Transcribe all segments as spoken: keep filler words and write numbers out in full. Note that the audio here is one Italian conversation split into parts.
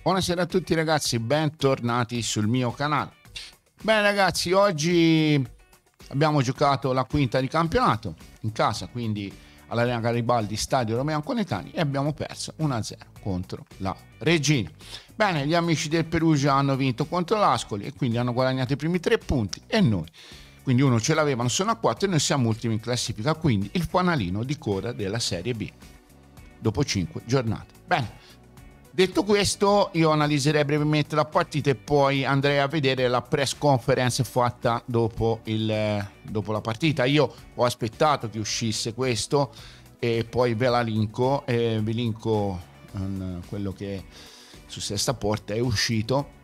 Buonasera a tutti ragazzi, bentornati sul mio canale. Bene ragazzi, oggi abbiamo giocato la quinta di campionato in casa, quindi all'Arena Garibaldi, stadio Romeo Anconetani, e abbiamo perso uno a zero contro la Regina. Bene, gli amici del Perugia hanno vinto contro l'Ascoli e quindi hanno guadagnato i primi tre punti e noi, quindi uno ce l'avevano, sono a quattro e noi siamo ultimi in classifica, quindi il fanalino di coda della Serie B dopo cinque giornate. Bene. Detto questo, io analizzerei brevemente la partita e poi andrei a vedere la press conference fatta dopo, il, dopo la partita. Io ho aspettato che uscisse questo e poi ve la linko, e vi linko um, quello che su Sesta Porta è uscito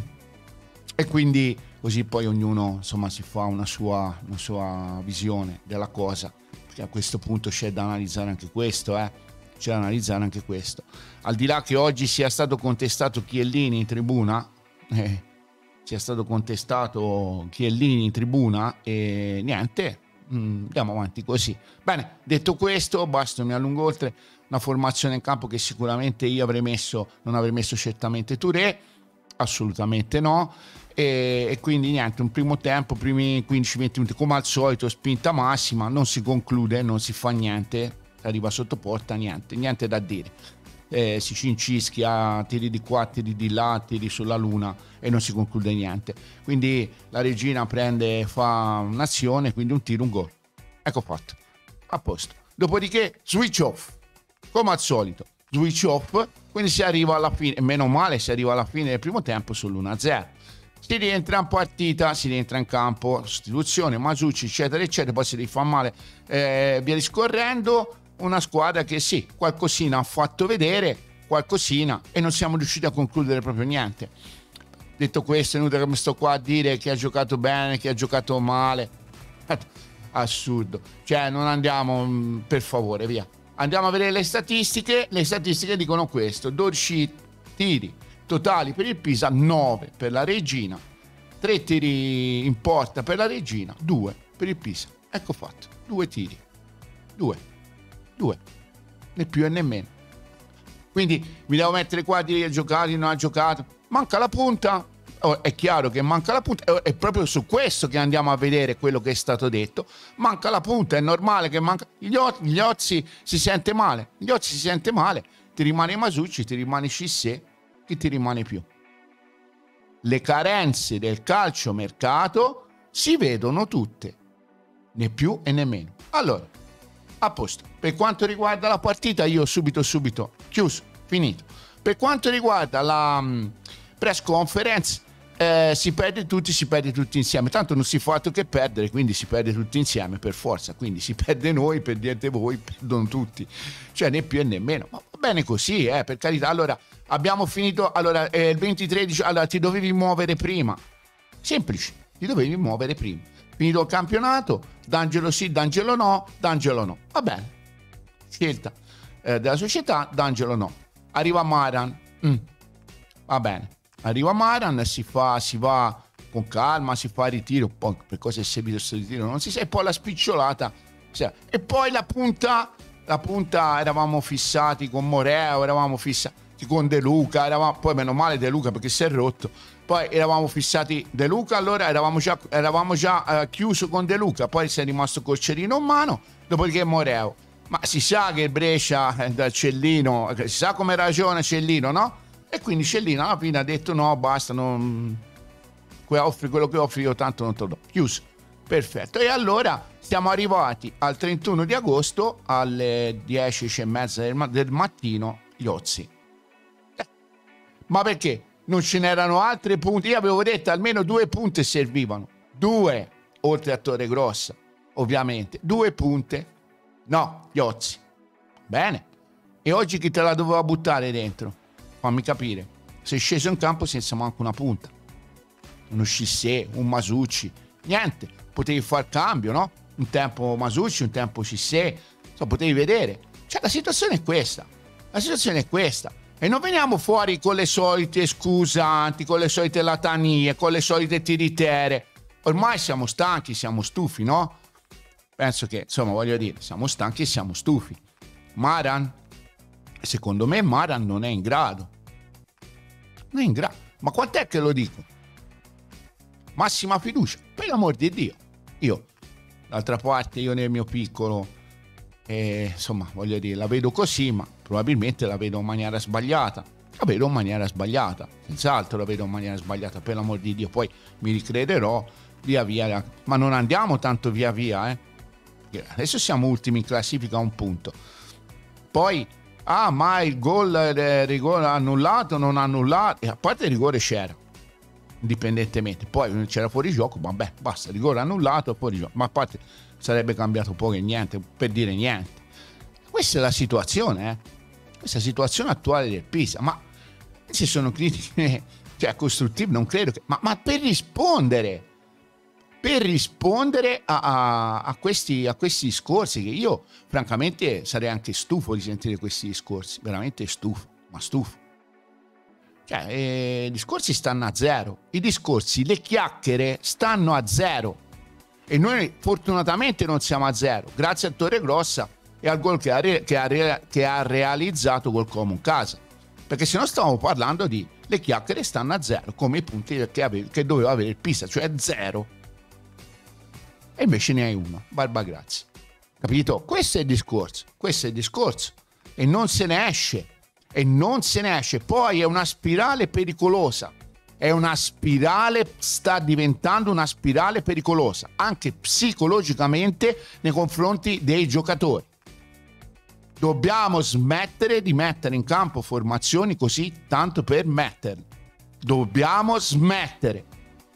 e quindi così poi ognuno insomma si fa una sua, una sua visione della cosa, perché a questo punto c'è da analizzare anche questo, eh. C'è da analizzare anche questo. Al di là che oggi sia stato contestato Chiellini in tribuna, eh, sia stato contestato Chiellini in tribuna e niente, mh, andiamo avanti così. Bene, detto questo, basta, non mi allungo oltre. Una formazione in campo che sicuramente io avrei messo, non avrei messo certamente Touré, assolutamente no. E, e quindi niente, un primo tempo, primi quindici venti minuti come al solito, spinta massima, non si conclude, non si fa niente. Arriva sotto porta, niente, niente da dire. Eh, si cincischia, tiri di qua, tiri di là, tiri sulla luna e non si conclude niente. Quindi la Regina prende, fa un'azione, quindi un tiro, un gol. Ecco fatto, a posto. Dopodiché switch off, come al solito, switch off, quindi si arriva alla fine, meno male si arriva alla fine del primo tempo sull'uno a zero. Si rientra in partita, si rientra in campo, sostituzione, Masucci, eccetera, eccetera, poi si rifà male, eh, via discorrendo. Una squadra che sì, qualcosina ha fatto vedere, qualcosina, e non siamo riusciti a concludere proprio niente. Detto questo, è inutile che mi sto qua a dire chi ha giocato bene, chi ha giocato male. Assurdo. Cioè, non andiamo, per favore, via. Andiamo a vedere le statistiche. Le statistiche dicono questo: dodici tiri totali per il Pisa, nove per la Regina, tre tiri in porta per la Regina, due per il Pisa. Ecco fatto, due tiri, due. Due, né più e né meno. Quindi mi devo mettere qua a dire ha giocato, non ha giocato, manca la punta. Oh, è chiaro che manca la punta, è proprio su questo che andiamo a vedere quello che è stato detto. Manca la punta, è normale che manca. Gli, o- gli Ozzi si sente male, gli Ozzi si sente male, ti rimane Masucci, ti rimane Cissé, chi ti rimane più? Le carenze del calciomercato si vedono tutte, né più e né meno. Allora, a posto. Per quanto riguarda la partita, io subito subito chiuso, finito. Per quanto riguarda la um, press conference, eh, si perde tutti, si perde tutti insieme. Tanto non si fa altro che perdere, quindi si perde tutti insieme per forza. Quindi si perde noi, perdete voi, perdono tutti. Cioè né più e né meno. Ma va bene così, eh, per carità. Allora, abbiamo finito. Allora, eh, il ventitré, allora ti dovevi muovere prima. Semplice, ti dovevi muovere prima. Finito il campionato, D'Angelo sì, D'Angelo no, D'Angelo no. Va bene. Scelta eh, della società, D'Angelo no. Arriva Maran. Mm. Va bene. Arriva Maran, si fa, si va con calma, si fa il ritiro. Poi per cosa è servito questo ritiro non si sa. E poi la spicciolata. Cioè, e poi la punta, la punta eravamo fissati con Moreo, eravamo fissati con De Luca, eravamo, poi meno male De Luca perché si è rotto. Poi eravamo fissati De Luca, allora eravamo già, eravamo già uh, chiuso con De Luca, poi si è rimasto col cerino in mano, dopodiché Moreo. Ma si sa che il Brescia eh, dal Cellino, si sa come ragiona Cellino, no? E quindi Cellino alla fine ha detto no, basta, non, offri quello che offri, io tanto non te lo do. Chiuso. Perfetto. E allora siamo arrivati al trentuno di agosto alle dieci e mezza del, ma- del mattino, gli Ozzi. Eh. Ma perché? Non ce n'erano altre punte. Io avevo detto almeno due punte servivano. Due, oltre a Torregrossa, ovviamente. Due punte. No, gli Ozzi. Bene. E oggi chi te la doveva buttare dentro? Fammi capire. Sei sceso in campo senza manco una punta. Uno Cissé, un Masucci. Niente. Potevi far cambio, no? Un tempo Masucci, un tempo Cissé. So, potevi vedere. Cioè, la situazione è questa. La situazione è questa. E non veniamo fuori con le solite scusanti, con le solite latanie, con le solite tiritere. Ormai siamo stanchi, siamo stufi, no? Penso che, insomma, voglio dire, siamo stanchi e siamo stufi. Maran, secondo me Maran non è in grado. non è in grado. Ma quant'è che lo dico? Massima fiducia, per l'amor di Dio. Io, d'altra parte, io nel mio piccolo, eh, insomma, voglio dire, la vedo così, ma probabilmente la vedo in maniera sbagliata. La vedo in maniera sbagliata, senz'altro la vedo in maniera sbagliata, per l'amor di Dio. Poi mi ricrederò via via, ma non andiamo tanto via via, eh. Adesso siamo ultimi in classifica a un punto. Poi, ah, ma il gol, il rigore annullato, non annullato, e a parte il rigore c'era, indipendentemente. Poi c'era fuori gioco, vabbè, basta, rigore annullato, fuori gioco. Ma a parte sarebbe cambiato poco e niente, per dire niente. Questa è la situazione, eh. Questa è la situazione attuale del Pisa. Ma se sono critiche, cioè costruttive, non credo che... Ma, ma per rispondere... per rispondere a, a, a, questi, a questi discorsi, che io francamente sarei anche stufo di sentire questi discorsi, veramente stufo, ma stufo. Cioè, eh, i discorsi stanno a zero, i discorsi, le chiacchiere stanno a zero, e noi fortunatamente non siamo a zero, grazie a Torregrossa e al gol che ha, re, che, ha re, che ha realizzato col Como in casa, perché se no stavamo parlando di le chiacchiere stanno a zero, come i punti che, ave, che doveva avere il Pisa, cioè zero. E invece ne hai uno, barba grazie. Capito? Questo è il discorso, questo è il discorso. E non se ne esce, e non se ne esce. Poi è una spirale pericolosa, è una spirale, sta diventando una spirale pericolosa, anche psicologicamente nei confronti dei giocatori. Dobbiamo smettere di mettere in campo formazioni così tanto per metterle. Dobbiamo smettere.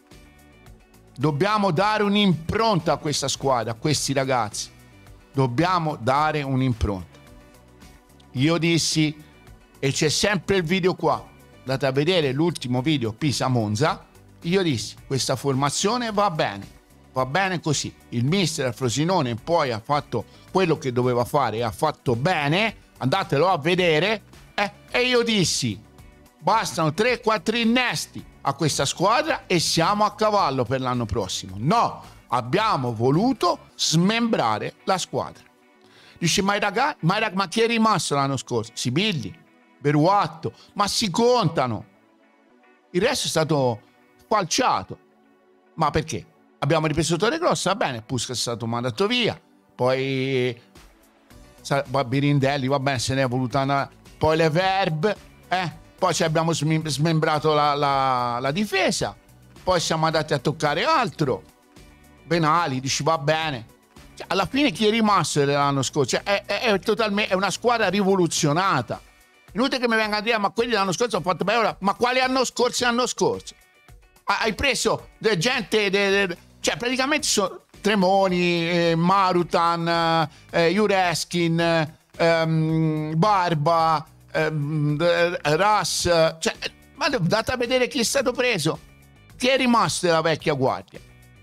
Dobbiamo dare un'impronta a questa squadra, a questi ragazzi. Dobbiamo dare un'impronta. Io dissi, e c'è sempre il video qua, andate a vedere l'ultimo video Pisa-Monza, io dissi, questa formazione va bene, va bene così. Il mister Frosinone poi ha fatto quello che doveva fare e ha fatto bene, andatelo a vedere, eh, e io dissi, bastano tre quattro innesti a questa squadra e siamo a cavallo per l'anno prossimo. No, abbiamo voluto smembrare la squadra. Dice, ma, ragazzi, ma, rag- ma chi è rimasto l'anno scorso? Sibilli, Beruatto, ma si contano. Il resto è stato falciato. Ma perché? Abbiamo ripreso Torregrossa, va bene, Puskas è stato mandato via, poi Birindelli, va bene, se ne è voluto andare, poi le Verb, eh, poi ci abbiamo smembrato la, la, la difesa, poi siamo andati a toccare altro, Benali, dici va bene, cioè, alla fine chi è rimasto l'anno scorso? Cioè, è, è, è, totalmente, è una squadra rivoluzionata. Inutile che mi venga a dire, ma quelli l'anno scorso hanno fatto bene, ma quali anno scorso e anno scorso? Hai preso de gente, de, de, cioè praticamente sono Tremoni, eh, Marutan, eh, Jureskin, ehm, Barba, ehm, Ras, cioè, ma andate a vedere chi è stato preso, chi è rimasto della vecchia guardia,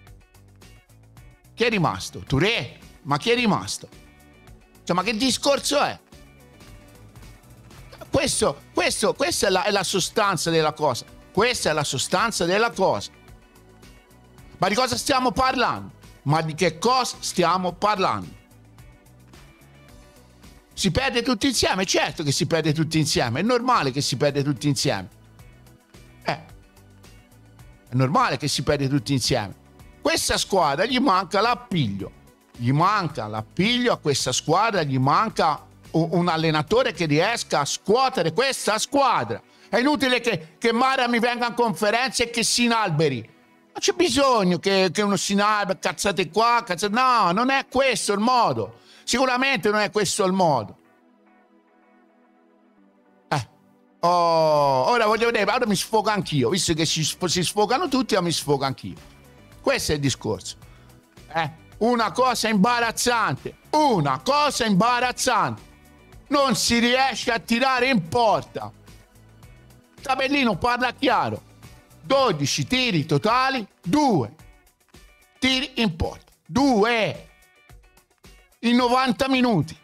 chi è rimasto? Touré, ma chi è rimasto? Cioè, ma che discorso è? Questo, questo, questa è la, è la sostanza della cosa. Questa è la sostanza della cosa. Ma di cosa stiamo parlando? Ma di che cosa stiamo parlando? Si perde tutti insieme? Certo che si perde tutti insieme. È normale che si perde tutti insieme. Eh, è normale che si perde tutti insieme. Questa squadra gli manca l'appiglio. Gli manca l'appiglio a questa squadra, gli manca un allenatore che riesca a scuotere questa squadra. È inutile che, che Mara mi venga in conferenza e che si inalberi. Non c'è bisogno che, che uno si inalberi, cazzate qua, cazzate... No, non è questo il modo. Sicuramente non è questo il modo. Eh. Oh, ora voglio vedere, ora mi sfogo anch'io. Visto che si, si sfogano tutti, io mi sfogo anch'io. Questo è il discorso. Eh. Una cosa imbarazzante. Una cosa imbarazzante. Non si riesce a tirare in porta. Tabellino parla chiaro, dodici tiri totali, due tiri in porta, due in novanta minuti.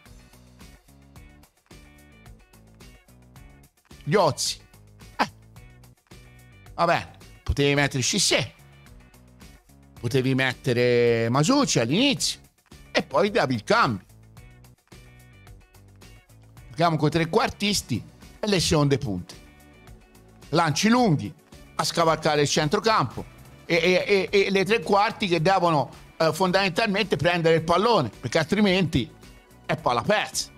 Gli Ozzi, eh. va bene, potevi mettere Cissé, potevi mettere Masucci all'inizio e poi davi il cambio. Giochiamo con tre quartisti e le seconde punte. lanci lunghi, a scavalcare il centrocampo e, e, e, e le tre quarti che devono eh, fondamentalmente prendere il pallone, perché altrimenti è palla persa.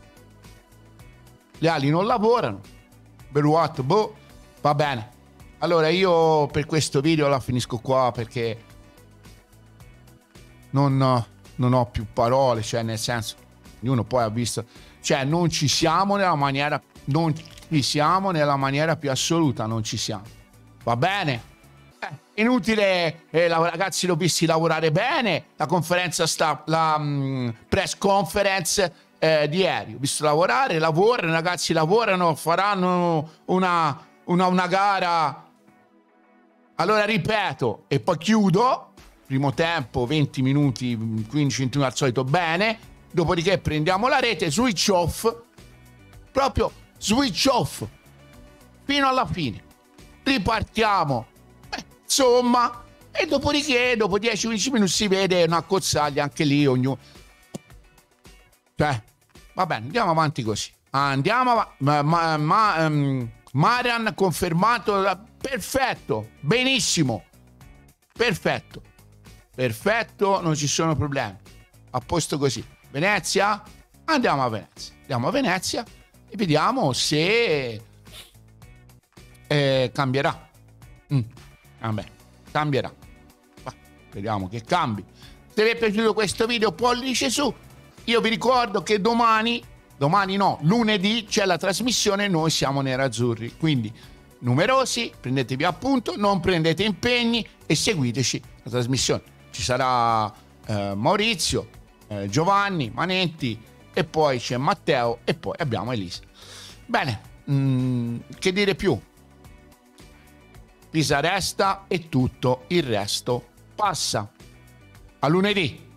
Le ali non lavorano. Beruat, boh, va bene. Allora io per questo video la finisco qua, perché non, non ho più parole, cioè nel senso, ognuno poi ha visto, cioè non ci siamo nella maniera, non ci siamo nella maniera più assoluta, non ci siamo. Va bene? Eh, inutile, eh, ragazzi, l'ho visti lavorare bene, la conferenza sta, la mh, press conference eh, di ieri, ho visto lavorare, lavorano, i ragazzi lavorano, faranno una, una, una gara. Allora ripeto, e poi chiudo. Primo tempo, venti minuti, quindici minuti al solito, bene. Dopodiché prendiamo la rete, switch off, proprio switch off, fino alla fine. Ripartiamo, Beh, insomma, e dopodiché, dopo dieci quindici minuti si vede una cozzaglia anche lì, ognuno. Cioè, va bene, andiamo avanti così. Andiamo avanti. Ma, ma, ma, um, Marian confermato, perfetto, benissimo, perfetto. Perfetto, non ci sono problemi. A posto così. Venezia? Andiamo a Venezia. Andiamo a Venezia e vediamo se eh, cambierà. Mm. Vabbè, cambierà. Va, vediamo che cambi. Se vi è piaciuto questo video, pollice su. Io vi ricordo che domani, domani no, lunedì c'è la trasmissione Noi siamo nerazzurri. Quindi numerosi, prendetevi appunto, non prendete impegni e seguiteci la trasmissione. Ci sarà eh, Maurizio, eh, Giovanni, Manetti e poi c'è Matteo e poi abbiamo Elisa. Bene, mh, che dire più? Pisa resta e tutto il resto passa. A lunedì.